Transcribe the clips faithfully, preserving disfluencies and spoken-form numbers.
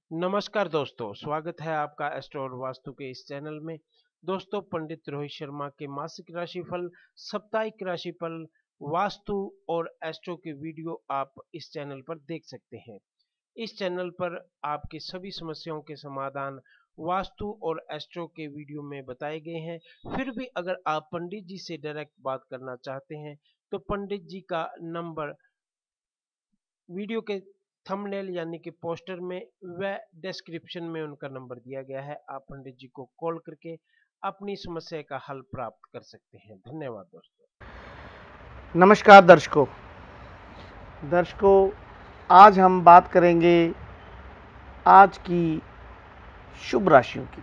नमस्कार दोस्तों, स्वागत है आपका एस्ट्रो और वास्तु के इस चैनल में। दोस्तों, पंडित रोहित शर्मा के मासिक राशिफल, साप्ताहिक राशिफल, वास्तु और एस्ट्रो के वीडियो आप इस चैनल पर देख सकते हैं। इस चैनल पर आपकी सभी समस्याओं के समाधान वास्तु और एस्ट्रो के वीडियो में बताए गए हैं। फिर भी अगर आप पंडित जी से डायरेक्ट बात करना चाहते हैं तो पंडित जी का नंबर वीडियो के थंबनेल यानी कि पोस्टर में व डिस्क्रिप्शन में उनका नंबर दिया गया है। आप पंडित जी को कॉल करके अपनी समस्या का हल प्राप्त कर सकते हैं। धन्यवाद दोस्तों। नमस्कार दर्शकों दर्शकों आज हम बात करेंगे आज की शुभ राशियों की।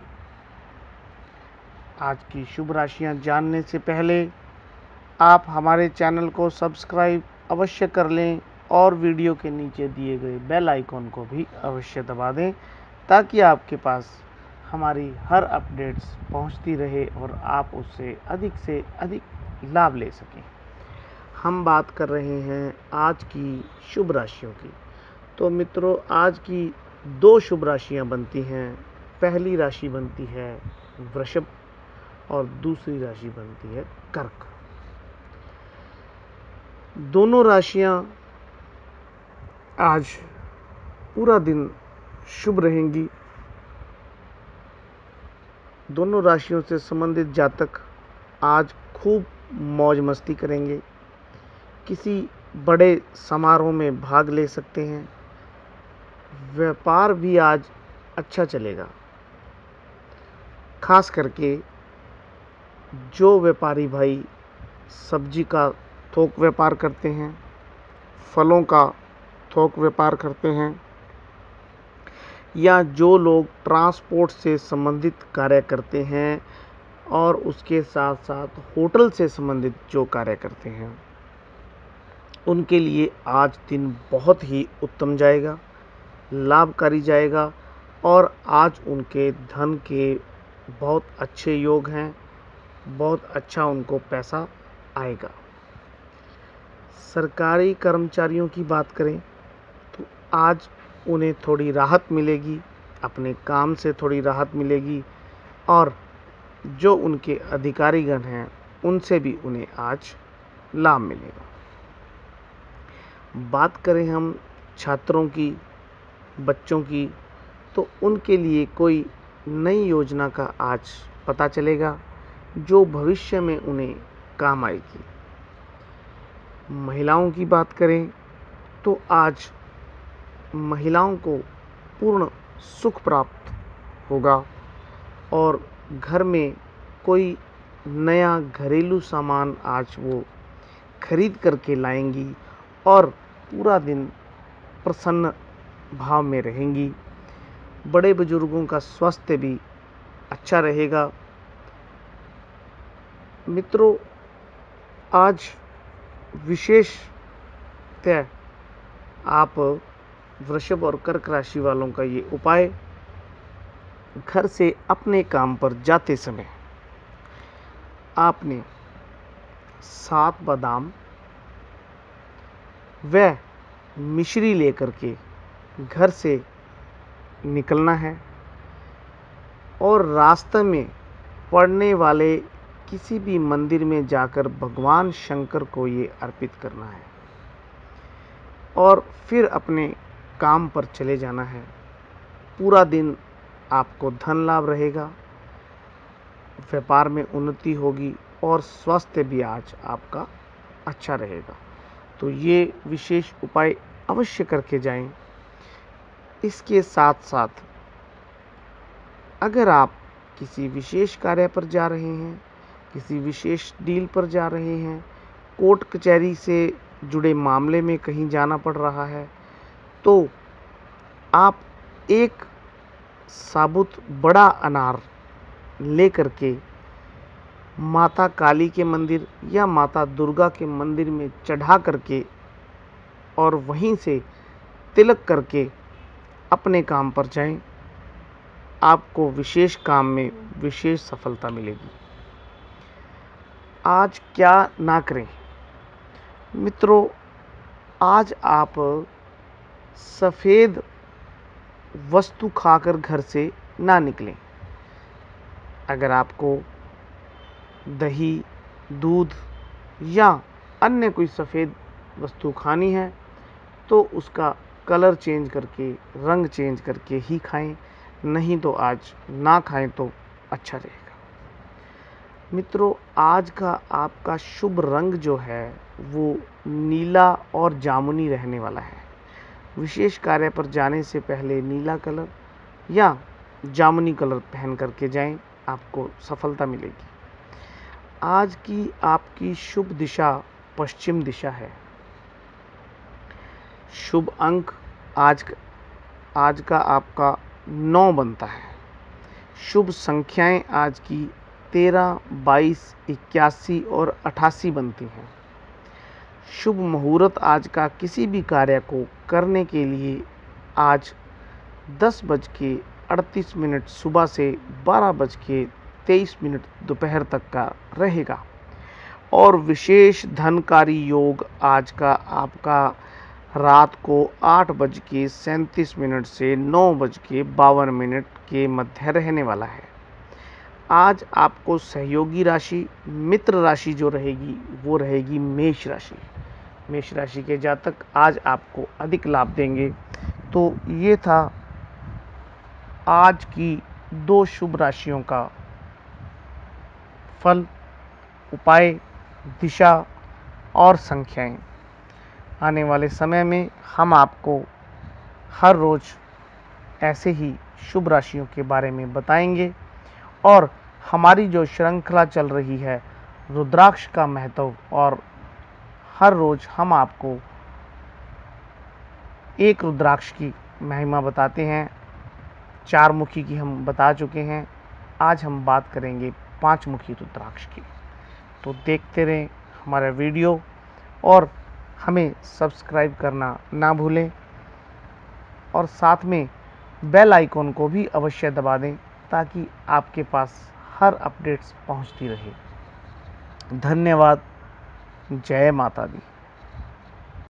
आज की शुभ राशियां जानने से पहले आप हमारे चैनल को सब्सक्राइब अवश्य कर लें और वीडियो के नीचे दिए गए बेल आइकॉन को भी अवश्य दबा दें ताकि आपके पास हमारी हर अपडेट्स पहुंचती रहे और आप उससे अधिक से अधिक लाभ ले सकें। हम बात कर रहे हैं आज की शुभ राशियों की। तो मित्रों, आज की दो शुभ राशियां बनती हैं। पहली राशि बनती है वृषभ और दूसरी राशि बनती है कर्क। दोनों राशियां आज पूरा दिन शुभ रहेंगी। दोनों राशियों से संबंधित जातक आज खूब मौज मस्ती करेंगे। किसी बड़े समारोह में भाग ले सकते हैं। व्यापार भी आज अच्छा चलेगा। खास करके जो व्यापारी भाई सब्जी का थोक व्यापार करते हैं, फलों का थोक व्यापार करते हैं, या जो लोग ट्रांसपोर्ट से संबंधित कार्य करते हैं और उसके साथ साथ होटल से संबंधित जो कार्य करते हैं, उनके लिए आज दिन बहुत ही उत्तम जाएगा, लाभकारी जाएगा और आज उनके धन के बहुत अच्छे योग हैं। बहुत अच्छा उनको पैसा आएगा। सरकारी कर्मचारियों की बात करें तो आज उन्हें थोड़ी राहत मिलेगी, अपने काम से थोड़ी राहत मिलेगी और जो उनके अधिकारीगण हैं उनसे भी उन्हें आज लाभ मिलेगा। बात करें हम छात्रों की, बच्चों की, तो उनके लिए कोई नई योजना का आज पता चलेगा जो भविष्य में उन्हें काम आएगी। महिलाओं की बात करें तो आज महिलाओं को पूर्ण सुख प्राप्त होगा और घर में कोई नया घरेलू सामान आज वो खरीद करके लाएंगी और पूरा दिन प्रसन्न भाव में रहेंगी। बड़े बुजुर्गों का स्वास्थ्य भी अच्छा रहेगा। मित्रों, आज विशेषतः आप वृषभ और कर्क राशि वालों का ये उपाय घर से अपने काम पर जाते समय आपने सात बादाम व मिश्री लेकर के घर से निकलना है और रास्ते में पड़ने वाले किसी भी मंदिर में जाकर भगवान शंकर को ये अर्पित करना है और फिर अपने काम पर चले जाना है। पूरा दिन आपको धन लाभ रहेगा, व्यापार में उन्नति होगी और स्वास्थ्य भी आज आपका अच्छा रहेगा। तो ये विशेष उपाय अवश्य करके जाएं। इसके साथ साथ अगर आप किसी विशेष कार्य पर जा रहे हैं, किसी विशेष डील पर जा रहे हैं, कोर्ट कचहरी से जुड़े मामले में कहीं जाना पड़ रहा है, तो आप एक साबुत बड़ा अनार लेकर के माता काली के मंदिर या माता दुर्गा के मंदिर में चढ़ा करके और वहीं से तिलक करके अपने काम पर जाएं। आपको विशेष काम में विशेष सफलता मिलेगी। आज क्या ना करें मित्रों, आज आप सफ़ेद वस्तु खाकर घर से ना निकलें। अगर आपको दही, दूध या अन्य कोई सफ़ेद वस्तु खानी है तो उसका कलर चेंज करके, रंग चेंज करके ही खाएं, नहीं तो आज ना खाएं तो अच्छा रहेगा। मित्रों, आज का आपका शुभ रंग जो है वो नीला और जामुनी रहने वाला है। विशेष कार्य पर जाने से पहले नीला कलर या जामुनी कलर पहन करके जाएं, आपको सफलता मिलेगी। आज की आपकी शुभ दिशा पश्चिम दिशा है। शुभ अंक आज आज का आपका नौ बनता है। शुभ संख्याएं आज की तेरह, बाईस, इक्यासी और अठासी बनती हैं। शुभ मुहूर्त आज का किसी भी कार्य को करने के लिए आज दस बज के अड़तीस मिनट सुबह से बारह बज के तेईस मिनट दोपहर तक का रहेगा। और विशेष धनकारी योग आज का आपका रात को आठ बज के सैंतीस मिनट से नौ बज के बावन मिनट के मध्य रहने वाला है। आज आपको सहयोगी राशि, मित्र राशि जो रहेगी वो रहेगी मेष राशि। मेष राशि के जातक आज आपको अधिक लाभ देंगे। तो ये था आज की दो शुभ राशियों का फल, उपाय, दिशा और संख्याएं। आने वाले समय में हम आपको हर रोज ऐसे ही शुभ राशियों के बारे में बताएंगे। और हमारी जो श्रृंखला चल रही है रुद्राक्ष का महत्व, और हर रोज हम आपको एक रुद्राक्ष की महिमा बताते हैं। चार मुखी की हम बता चुके हैं, आज हम बात करेंगे पांच मुखी रुद्राक्ष की। तो देखते रहें हमारा वीडियो और हमें सब्सक्राइब करना ना भूलें, और साथ में बेल आइकॉन को भी अवश्य दबा दें ताकि आपके पास हर अपडेट्स पहुंचती रहे। धन्यवाद। जय माता दी।